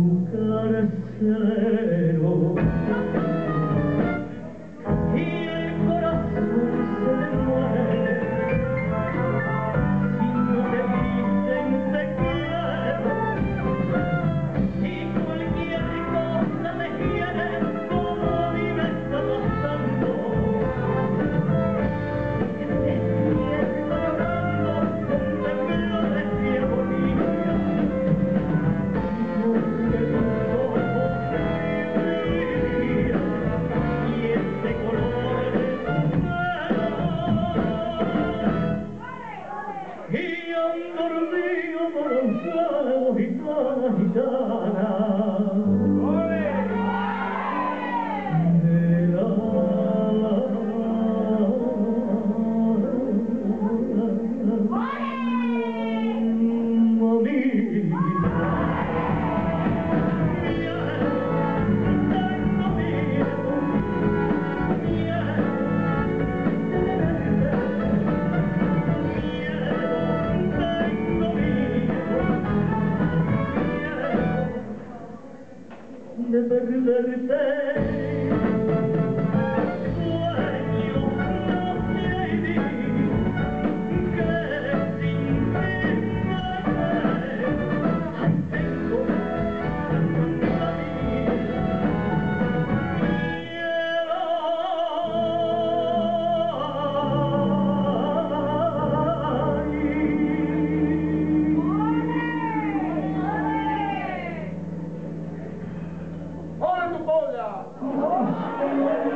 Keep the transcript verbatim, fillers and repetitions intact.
carcelero. Y el corazón se le muere si no te dicen te quiero. Y cualquier cosa me quiere como a mí me está pasando. Que me despierto llorando donde flores y agonía. Porque tus ojos brillan y ese color de tu pelo. Y ando dormido por un suelo gitana, gitana. De la de perderte. Sueño, noche y día, que sin ti ay, tengo tanta vida. ¡Ole tu polla!